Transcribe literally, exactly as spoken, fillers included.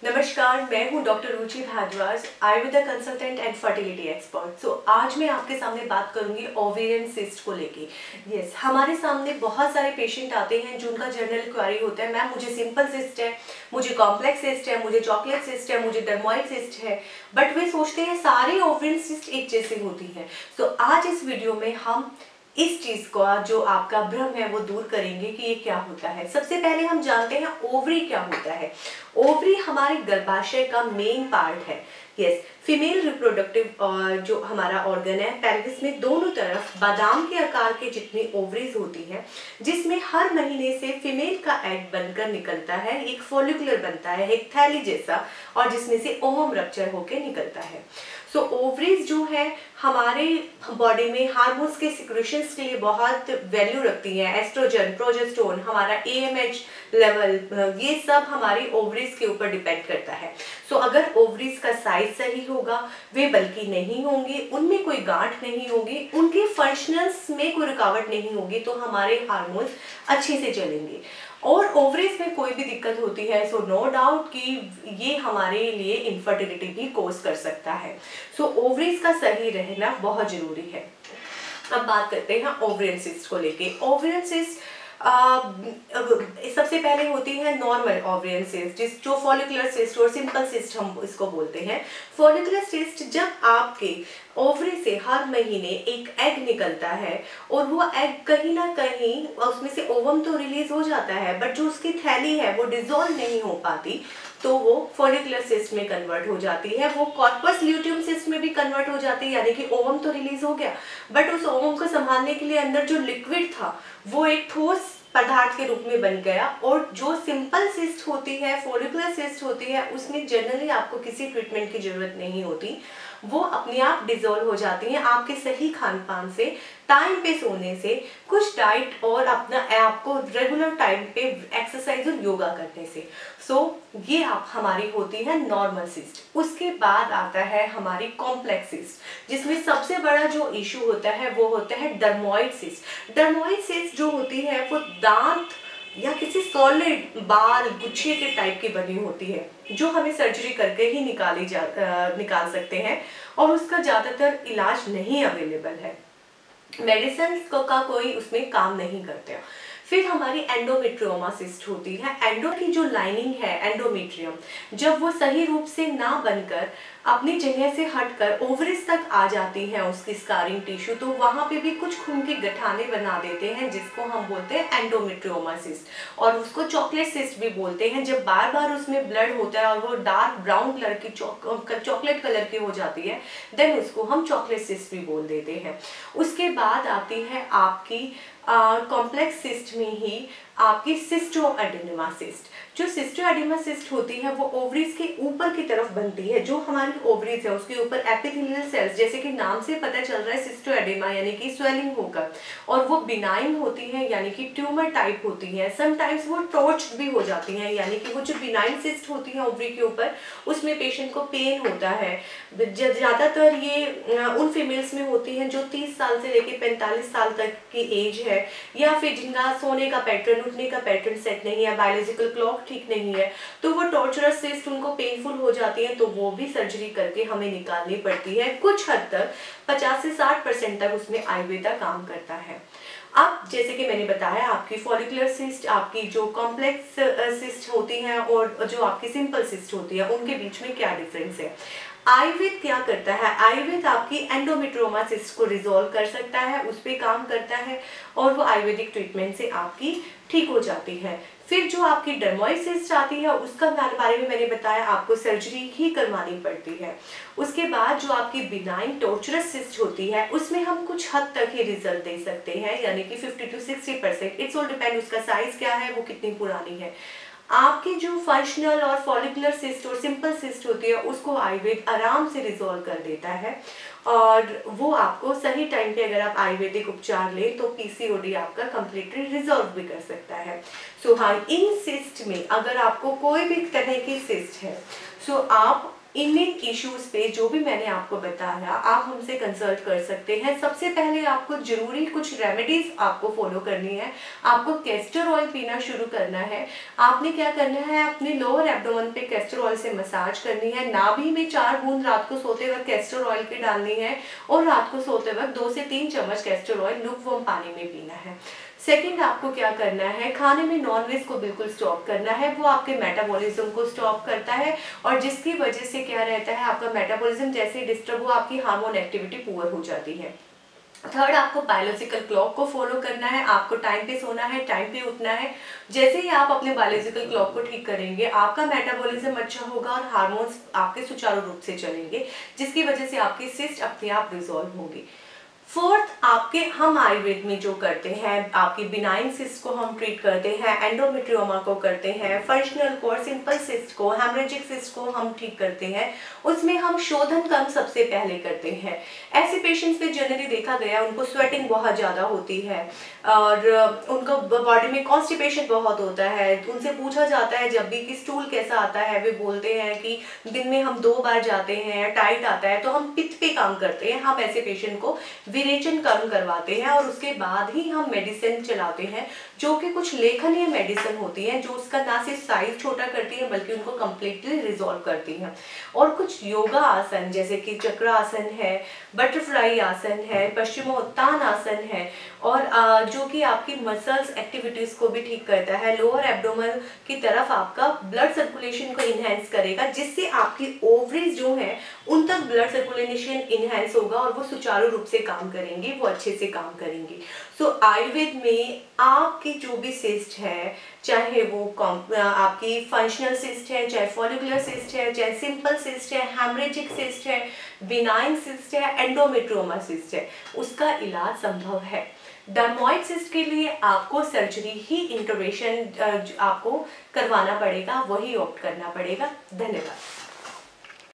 नमस्कार, मैं हूं doctor Ruchi Bhardwaj, Ayurveda consultant and fertility expert. So आज मैं आपके सामने बात करूंगी ओवेरियन सिस्ट को लेके। यस yes, हमारे सामने बहुत सारे पेशेंट आते हैं जिनका जनरल क्वेरी होता है, मैम मुझे सिंपल सिस्ट है, मुझे कॉम्प्लेक्स सिस्ट है, मुझे चॉकलेट सिस्ट है, मुझे डर्मोइड सिस्ट है, बट वे सोचते हैं सारे ओवेरियन सिस्ट एक जैसे होती हैं। सो so, आज इस वीडियो में हम इस चीज का जो आपका भ्रम है वो दूर करेंगे कि ये क्या होता है। सबसे पहले हम जानते हैं ओवरी क्या होता है। ओवरी हमारे गर्भाशय का मेन पार्ट है। यस, फीमेल रिप्रोडक्टिव जो हमारा ऑर्गन है, पेल्विस में दोनों तरफ बादाम के आकार के जितनी ओवरीज होती हैं, जिसमें हर महीने से फीमेल का एग बनकर निकलता है, एक फॉलिकुलर बनता है, एक थैली जैसा, और जिसमें से ओवम रप्चर होकर निकलता है। सो so, ओवरीज जो है हमारे बॉडी में हार्मोन्स के सिक्रेशंस के लिए बहुत वैल्यू रखती हैं। एस्ट्रोजन, प्रोजेस्टेरोन, हमारा ए एम एच लेवल, ये सब हमारी ओवरीज के ऊपर डिपेंड करता है। सो so, अगर ओवरीज का साइज सही होगा, वे बल्कि नहीं होंगे, उनमें कोई गांठ नहीं होगी, उनके फंक्शनल्स में कोई रुकावट नहीं होगी, तो हमारे हार्मोन्स अच्छे से चलेंगे। और ओवरीज में कोई भी दिक्कत होती है, सो नो डाउट कि ये हमारे लिए इनफर्टिलिटी भी कोज कर सकता है। सो ओवरीज का सही रहना बहुत जरूरी है। अब बात करते हैं ओवेरियन सिस्ट को लेके। ओवेरियन सिस्ट Uh, सबसे पहले होती है नॉर्मल ओवेरियन सिस्ट, जिस जो फॉलिकुलर सिस्ट और सिंपल सिस्ट हम इसको बोलते हैं। फॉलिकुलर सिस्ट जब आपके ओवरी से हर महीने एक एग निकलता है और वो एग कहीं ना कहीं उसमें से ओवम तो रिलीज हो जाता है, बट जो उसकी थैली है वो डिसॉल्व नहीं हो पाती, तो वो फॉलिकुलर सिस्ट में कन्वर्ट हो जाती है। वो कॉर्पस ल्यूटियम सिस्ट में भी कन्वर्ट हो जाती है, यानी कि ओवम तो रिलीज हो गया, बट उस ओवम को संभालने के लिए अंदर जो लिक्विड था वो एक ठोस पदार्थ के रूप में बन गया। और जो सिंपल सिस्ट होती है, फॉलिकुलर सिस्ट होती है, उसमें जनरली आपको किसी ट्रीटमेंट की जरूरत नहीं होती, वो अपने आप डिसॉल्व हो जाती हैं आपके सही खान पान से, टाइम पे सोने से, कुछ डाइट और अपना आपको रेगुलर टाइम पे एक्सरसाइज और योगा करने से। सो so, ये आप हमारी होती है नॉर्मल सिस्ट। उसके बाद आता है हमारी कॉम्प्लेक्स सिस्ट, जिसमें सबसे बड़ा जो इशू होता है वो होता है डर्मोइड सिस्ट। डर्मोइड सिस्ट जो होती है वो दांत या किसी सॉलिड बाल गुच्छे के टाइप की बनी होती है, जो हमें सर्जरी करके ही निकाली जा आ, निकाल सकते हैं, और उसका ज़्यादातर इलाज नहीं अवेलेबल है, मेडिसिन का कोई उसमें काम नहीं करते। फिर हमारी एंडोमेट्रियोमा सिस्ट होती है। एंडो की जो लाइनिंग है, एंडोमेट्रियम, जब वो सही रूप से ना बनकर अपनी जगह से हटकर ओवरीज तक आ जाती है उसकी स्कारिंग टिश्यू, तो वहां पे भी कुछ खून की गठाने बना देते हैं, जिसको हम बोलते हैं एंडोमेट्रियोमा सिस्ट, और उसको चॉकलेट सिस्ट भी बोलते हैं। जब बार बार उसमें ब्लड होता है और वो डार्क ब्राउन कलर की चॉकलेट कलर की हो जाती है, देन उसको हम चॉकलेट सिस्ट भी बोल देते हैं। उसके बाद आती है आपकी कॉम्प्लेक्स uh, सिस्ट में ही आपकी सिस्टोएडेनोमा सिस्ट। जो सिस्टोएडेनोमा सिस्ट होती है वो ओवरीज के ऊपर की तरफ बनती है। जो हमारी ओवरीज है उसके ऊपर एपिथेलियल सेल्स, जैसे कि नाम से पता चल रहा है सिस्टोएडेमा यानी कि स्वेलिंग होकर, और वो बिनाइन होती है यानी कि ट्यूमर टाइप होती है। समटाइम्स वो टॉर्च्ड भी हो जाती हैं, यानी कि वो जो बिनाइन सिस्ट होती है ओवरी के ऊपर, उसमें पेशेंट को पेन होता है। ज़्यादातर ये उन फीमेल्स में होती हैं जो तीस साल से लेकर पैंतालीस साल तक की एज है, या फिर जिनका सोने का पैटर्न, उठने का पैटर्न सेट नहीं है, बायोलॉजिकल क्लॉक ठीक नहीं है, तो वो टॉर्चरस सिस्ट उनको पेनफुल हो जाती है, तो वो भी सर्जरी करके हमें निकालनी पड़ती है। कुछ हद तक पचास से साठ परसेंट तक उसमें आयुर्वेदा काम करता है। अब जैसे कि मैंने बताया, आपकी फॉलिकुलर सिस्ट, आपकी जो कॉम्प्लेक्स सिस्ट होती हैं और जो आपकी सिंपल सिस्ट होती है, उनके बीच में क्या डिफरेंस है। आयुर्वेद क्या करता है, आयुर्वेद आपकी एंडोमेट्रियोमा सिस्ट को रिजॉल्व कर सकता है, उस पर काम करता है, और वो आयुर्वेदिक ट्रीटमेंट से आपकी ठीक हो जाती है। फिर जो आपकी डर्मोइड सिस्ट आती है, उसका बारे में मैंने बताया, आपको सर्जरी ही करवानी पड़ती है। उसके बाद जो आपकी बिनाइन टॉर्चरस सिस्ट होती है, उसमें हम कुछ हद तक ही रिजल्ट दे सकते हैं, यानी कि fifty to sixty percent. It's all depend उसका साइज क्या है, वो कितनी पुरानी है। आपकी जो फंक्शनल और फॉलिकुलर सिस्ट और सिंपल सिस्ट होती है, उसको आयुर्वेद आराम से रिजॉल्व कर देता है, और वो आपको सही टाइम पे अगर आप आयुर्वेदिक उपचार लें तो पीसीओडी आपका कंप्लीटली रिजॉल्व भी कर सकता है। सो हाँ, इन सिस्ट में अगर आपको कोई भी तरह की सिस्ट है, सो आप इन इन इश्यूज पे जो भी मैंने आपको बताया आप हमसे कंसल्ट कर सकते हैं। सबसे पहले आपको जरूरी कुछ रेमेडीज आपको फॉलो करनी है। आपको कैस्टर ऑयल पीना शुरू करना है। आपने क्या करना है, अपने लोअर एब्डोमेन पे कैस्टर ऑयल से मसाज करनी है। नाभि में चार बूंद रात को सोते वक्त कैस्टर ऑयल की डालनी है और रात को सोते वक्त दो से तीन चम्मच कैस्टर ऑयल लुकवार्म पानी में पीना है। सेकंड, आपको क्या करना है, खाने में नॉनवेज को बिल्कुल स्टॉप करना है। वो आपके मेटाबॉलिज्म को स्टॉप करता है और जिसकी वजह से क्या रहता है, आपका मेटाबॉलिज्म जैसे ही डिस्टर्ब हुआ आपकी हार्मोन एक्टिविटी पुअर हो जाती है। थर्ड, आपको बायोलॉजिकल क्लॉक को फॉलो करना है। आपको टाइम पे सोना है, टाइम पे उठना है। जैसे ही आप अपने बायोलॉजिकल क्लॉक को ठीक करेंगे आपका मेटाबॉलिज्म अच्छा होगा और हार्मोन्स आपके सुचारू रूप से चलेंगे, जिसकी वजह से आपकी सिस्ट अपने आप रिजॉल्व होगी। फोर्थ, आपके हम आयुर्वेद में जो करते हैं, आपकी बिनाइन सिस्ट को हम ट्रीट करते हैं, एंडोमेट्रियोमा को करते हैं, फंक्शनल को और सिंपल सिस्ट को, हेमरेजिक सिस्ट को हम ठीक करते हैं। उसमें हम शोधन कर्म सबसे पहले करते हैं। ऐसे पेशेंट्स पे जनरली देखा गया उनको स्वेटिंग बहुत ज़्यादा होती है और उनको बॉडी में कॉन्स्टिपेशन बहुत होता है। उनसे पूछा जाता है जब भी कि स्टूल कैसा आता है, वे बोलते हैं कि दिन में हम दो बार जाते हैं, टाइट आता है। तो हम पित्त पे काम करते हैं। हम ऐसे पेशेंट को विरेचन कर्म करवाते हैं और उसके बाद ही हम मेडिसिन चलाते हैं, जो कि कुछ लेखनीय मेडिसिन होती है, जो उसका ना सिर्फ साइज छोटा करती है बल्कि उनको कम्प्लीटली रिजॉल्व करती हैं। और कुछ योगा आसन जैसे कि चक्रासन है, बटरफ्लाई आसन है, पश्चिमोत्तान आसन है और जो कि आपकी मसल्स एक्टिविटीज को भी ठीक करता है। लोअर एब्डोमेन की तरफ आपका ब्लड सर्कुलेशन को इनहेंस करेगा, जिससे आपकी ओवरीज जो है उन तक ब्लड सर्कुलेशन इनहेंस होगा और वो सुचारू रूप से काम करेंगी, वो अच्छे से काम करेंगी। सो so, आयुर्वेद में आपकी जो भी सिस्ट है, चाहे वो आपकी फंक्शनल सिस्ट है, चाहे फॉलिकुलर सिस्ट है, चाहे सिंपल सिस्ट है, हेमरेजिक सिस्ट है, बिनाइन सिस्ट है, एंडोमेट्रियोमा सिस्ट है, उसका इलाज संभव है। डर्मोइड सिस्ट के लिए आपको सर्जरी ही इंटरवेंशन आपको करवाना पड़ेगा, वही ऑप्ट करना पड़ेगा। धन्यवाद।